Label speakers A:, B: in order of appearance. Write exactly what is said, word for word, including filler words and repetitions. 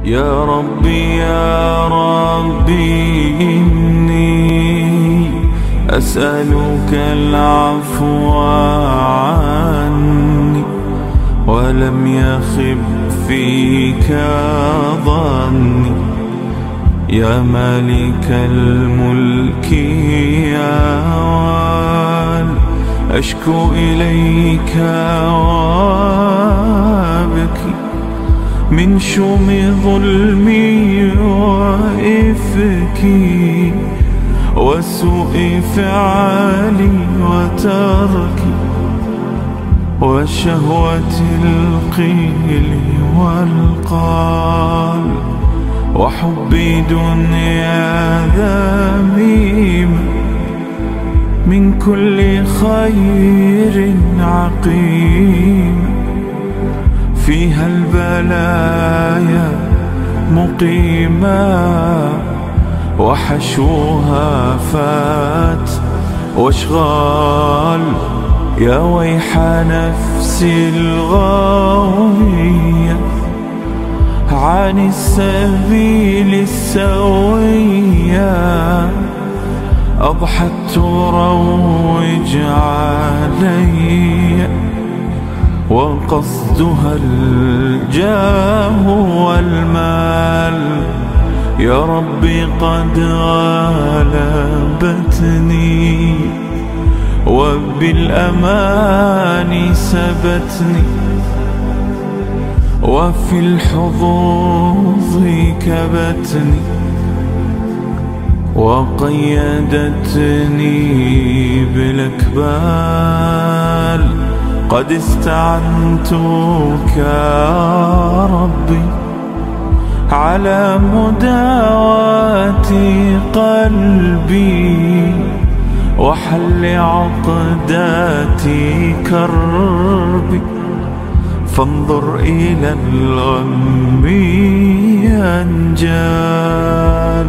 A: يا ربي يا ربي إني أسألك العفو عني، ولم يخب فيك ظني. يا مالك الملك يا وال، أشكو إليك وابكي من شوم ظلمي وإفكي وسوء فعالي وتركي وشهوة القيل والقال وحب دنيا ذميمة من كل خير عقيم، فيها البلايا مقيما وحشوها فات واشغال. يا ويح نفسي الغاوية عن السبيل السوية، أضحت تروج علي وقصدها الجاه والمال. يا ربي قد غلبتني وبالأمان سبتني، وفي الحظوظ كبتني وقيدتني بالأكبال. قد استعنتك يا ربي على مداواة قلبي وحل عقدات كربي، فانظر إلى الغم ينجال.